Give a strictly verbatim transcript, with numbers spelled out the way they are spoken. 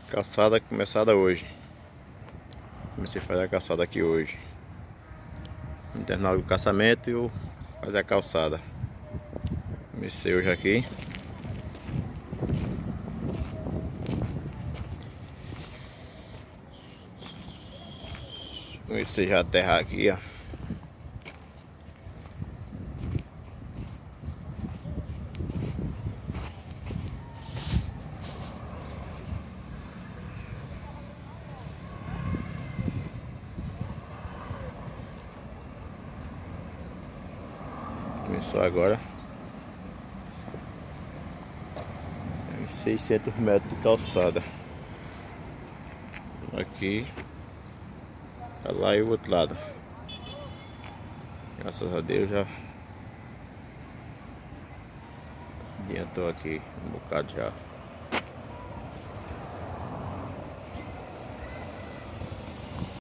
Calçada começada hoje. Comecei a fazer a calçada aqui hoje. Vou terminar o caçamento e eu fazer a calçada. Comecei hoje aqui. Comecei já a aterrar aqui, ó. Começou agora. seiscentos metros de calçada. Aqui. Pra lá e o outro lado. Graças a Deus já adiantou aqui um bocado já.